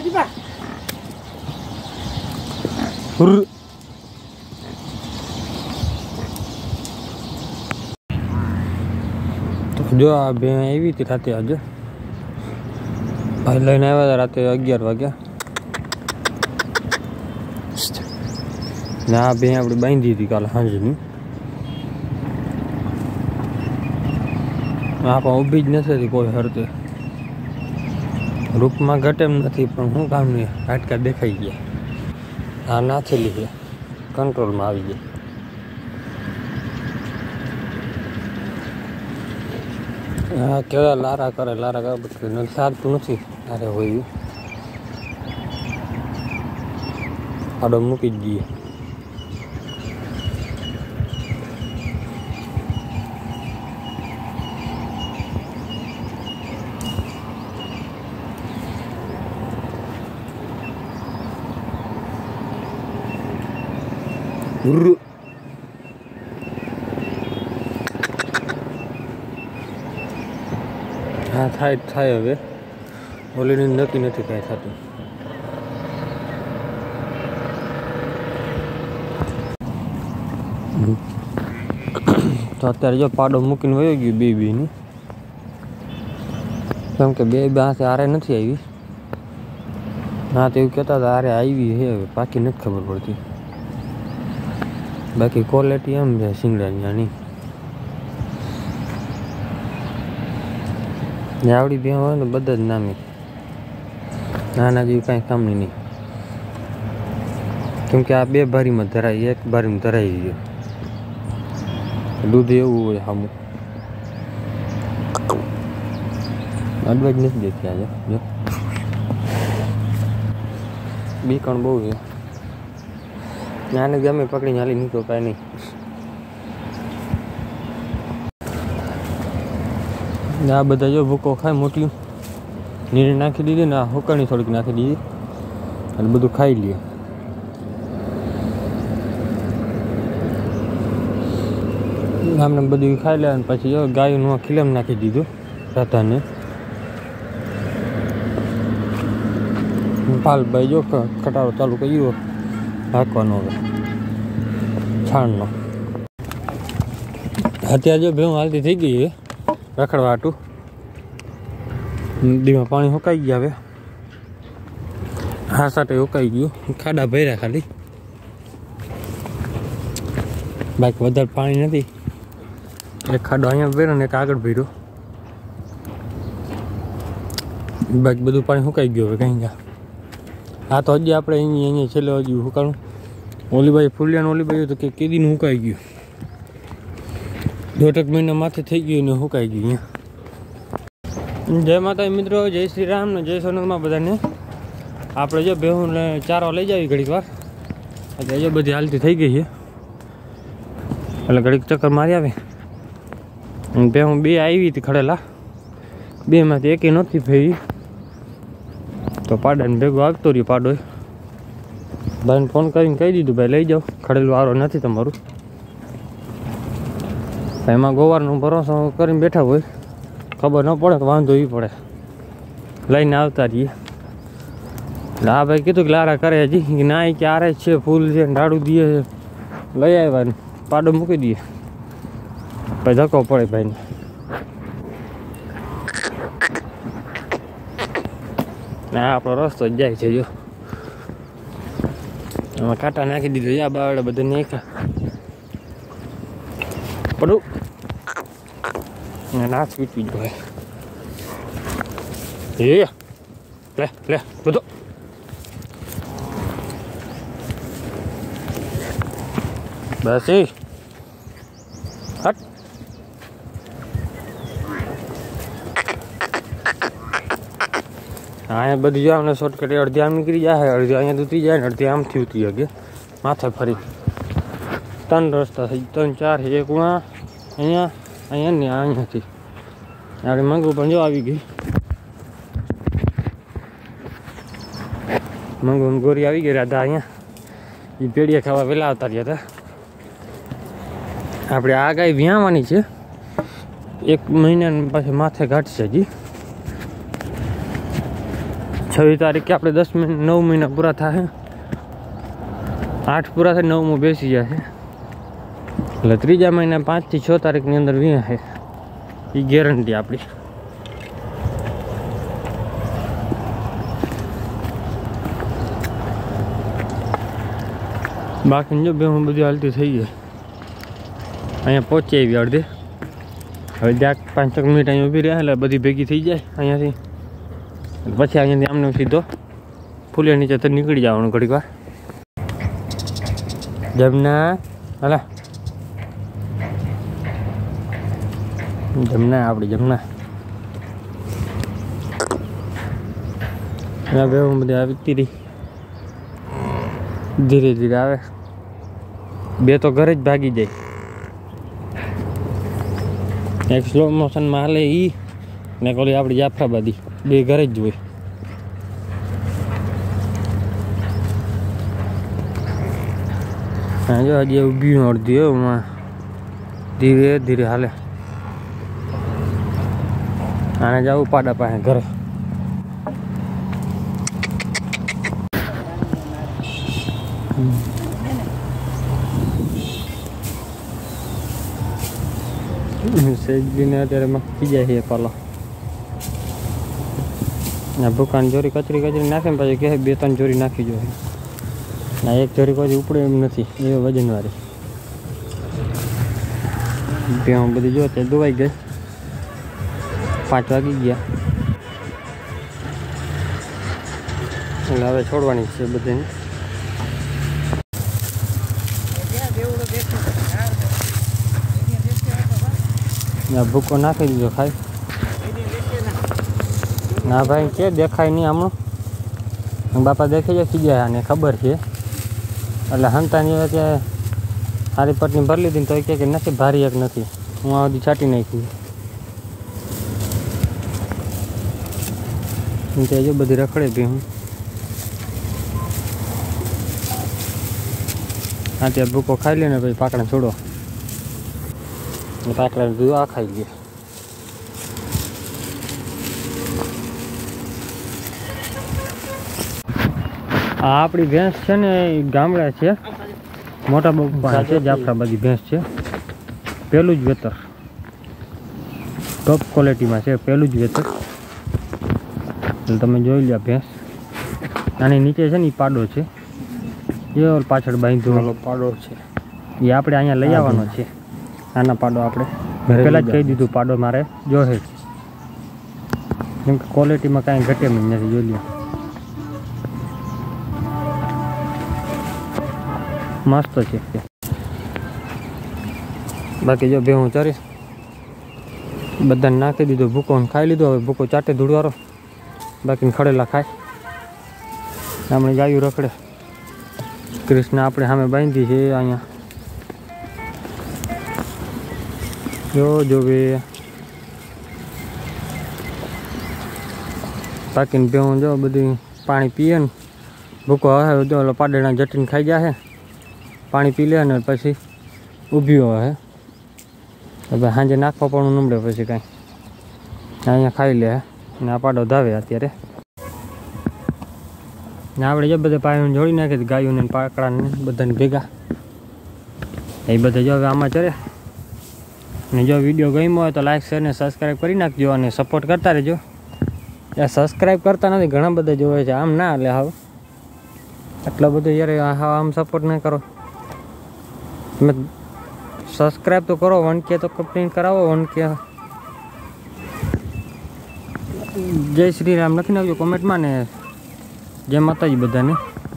जो आ बे आई थी रात आज भाई लैने आया था रात 11 वाग्या ना बे अपनी बांधी थी काल सांजनी आप ऊभी ज नहीं कोई हरते रूप में घटे नहीं पण शू काम नहीं हाटका देखाई गया आ ना थी है कंट्रोल में आई गई हाँ केड़ा लारा करे सारतु नहीं अरे हो आडो मूकी दिए हाँ थाय हवे ओली नक्की नहीं कहीं थतु तो अत्यारे जो पाडो मूकीने वयो गयो बेबीनी केम के बेबी आसे आरे नहीं आई हाँ तो कहता था आरे आई है बाकी नहीं खबर पड़ती बाकी क्वालिटी एम है सींगड़ा आवड़ी भी हो बदा ज नामी नाना जी कहीं काम नहीं क्योंकि आ बे बारी में धराई एक बारी में धराई गयो दूध एवं हम अडवाइज नहीं देती आज जो बीकण बहु है नाने गमे पकड़ी हाली नहीं तो कहीं नहीं आ बदा जो भूको खाए मोटी नीरे नाखी दीधी ने हुकणी थोड़ी नाखी दीधी और बधु खाई लिए हमने बधु खाई लिया पछी जो गाय नु खिलम नाखी दीधु राता ने पाल भाई जो खटारो चालू करियो हाकवानो छाण नो अत्यारे जो भेव हालती थी गई है रखड़वा हाटू नदी में पानी हुकाई गया हवे हाँ साटे हुकाई गयो खाड़ा भर्या खाली बाकी वधारे पानी नहीं एक खाडो अहींया भर्यो ने एक आगळ भर्यो बाकी बधु पानी हुकाई गयो हवे कहीं गया हाँ तो हजी आपणे अहीं छेल्ले हजी हुकाणुं ओली बाई फूलिया ओली बाई तो केदीनु हुकाई गयो 2 महीना माथे थी गई ने हुकाई गई जय माता मित्रों जय श्री राम ने जय सोनल में बधाने आप जो बेहू ने चारो लई जावी घड़ी वार अत्यारे जो बधी हालती थी गई है એટલે ઘડીક ચક્કર મારી આવે બેહુ બે આવી હતી ખડેલા બે માંથી એકે નહોતી ફેરી તો પાડાને ભેગો આવતો રહ્યો પાડો ભાઈને ફોન કરીને કહી દીધું ભાઈ લઈ જાઓ ખડેલું વારો નથી તમારું एम गोवार भरोसा कर बैठा हो खबर न पड़े तो वांधो ही पड़े लईने आवता रही आ भाई कीधु लारा करे हजी कि ना कि आरे छे फूल है डाड़ू दिए लई आया पाडो मूकी दिए भाई धक्को पड़े भाई ने आप रस्तो जाए छे जो एम काटा नाखी दीधो या बावड़े बधे नाख्या पड़ू नाच पीटवी जो है ले ले बुधो बस हट हाँ बधी जाए हमने शॉर्टकट अर्धी आम निकली जाए अर्धी अँ दूती जाए अर्धी आम थी उतरी अगे माथे फरी 3 रस्ता थी 3-4 एक वहाँ अँ अँ थी यार मंगू पण जो आई गई मंगू गोरी आई गई राधा अँ पेड़िया खावा वेला आवता रह्या था આપણે આ ગાય વ્યાવાની છે 1 મહિના પછી માથે ઘાટશે હજી 26 તારીખે આપણે 9 મહિના પૂરા થાય, 8 પૂરા થાય 9મો બેસી જશે, એટલે ત્રીજા મહિના 5 થી 6 તારીખની અંદર વીયા છે, એ ગેરંટી આપણી. બાકી જો બે હું બધી હાલતી થઈ ગઈ, અહીંયા પહોંચી આવી અડધી. હવે જ્યાં 5 મિનિટ અહીંયા ઊભી રહ્યા એટલે બધી ભેગી થઈ જાય અહીંયાથી, પછી અહીંયાથી આમને સીધો ફૂલે નીચે તો નીકળી જવાનું ઘડીક વાર. જમના હલા જમના આપણી જમના બે હું બધી આવી રહી, ધીરે ધીરે આવે. બે તો ઘરે જ ભાગી જાય, એક સ્લો મોશનમાં હાલે ઈ ને કોલી આપણી જાફરાબાદી, બે ઘરે જ હોય. હા જો હજી ઊભી અડધી એમાં ધીરે ધીરે હાલે. આને જવું પાડા પાસે ઘરે. સેજને અત્યારે મકી જાય છે પાલો. ભૂકાન ચોરી કચરી નાખે ને પછી કહે 2-3 ચોરી નાખી જોઈએ. ના એક ચોરી પછી ઉપડે એમ નથી, એ વજનવાળી. ભેં બધી જો ત્યાં દોવાઈ ગઈ, 5 વાગી ગયા એટલે હવે છોડવાની છે બધાને. ભૂકો નાખી દીધો ખાઈ. ના ભાઈ કે દેખાય નહીં હમણાં, બાપા દેખાઈ જાય ખીજાય, આને ખબર છે એટલે હંતાની અત્યારે સારી પટની ભરી લીધી તો કે નથી ભારી એક નથી, હું આ બધી છાંટી નાખી. ત્યાં જો બધી રખડે બી હું હા ત્યાં ભૂકો ખાઈ લે ને પછી પાકડા છોડો, પાકડા દૂધ આ ખાઈ લે. આ આપણી ભેંસ છે ને એ ગામડા છે, મોટા બગા છે, જાફરાબાદી ભેંસ છે. પહેલું જ વેતર, ટોપ ક્વોલિટીમાં છે, પહેલું જ વેતર. એટલે તમે જોઈ લો ભેંસ. આની નીચે છે ને એ પાડો છે, એ પાછળ બાંધ્યો પાડો છે, એ આપણે અહીંયા લઈ આવવાનો છે. આના પાડો આપણે પહેલાં જ કહી દીધું, પાડો મારે જોશે, કેમ કે ક્વોલિટીમાં કાંઈ ઘટે એમ નથી. જોઈ લો મસ્ત છે. બાકી જો ભેહું ચરી બધાને નાખી દીધો, ભૂકો ખાઈ લીધો. હવે ભૂકો ચાટે ધૂળવારો, બાકીને ખડેલા ખાય. આપણે ગાયું રખડે. કૃષ્ણ આપણે સામે બાંધી છે અહીંયા જો બે. બાકીને ભેહું જો બધી પાણી પીએ ને, ભૂકો હવે જો પાડેના જટીને ખાઈ જાય, પાણી પી લે ને પછી ઊભી હોય. હવે સાંજે નાખવા પણ નમડે પછી કાંઈ અહીંયા ખાઈ લે ને આ પાડો ધાવે અત્યારે. ને આપણે જો બધા પાણીને જોડી નાખીએ ગાયોને પાકડાને બધાને ભેગા, એ બધા જો હવે આમાં ચરે. ને જો વિડીયો ગમ્યો હોય તો લાઈક શેર ને સબસ્ક્રાઈબ કરી નાખજો અને સપોર્ટ કરતા રહેજો. સબસ્ક્રાઈબ કરતા નથી, ઘણા બધા જોવે છે, આમ ના એટલે હવે એટલો બધો યાર આમ સપોર્ટ નહીં કરો. તમે સબસ્ક્રાઈબ તો કરો, 1K તો કમ્પ્લીટ કરાવો. 1K જય શ્રી રામ લખી નાખજો કોમેન્ટમાં ને જય માતાજી બધાને.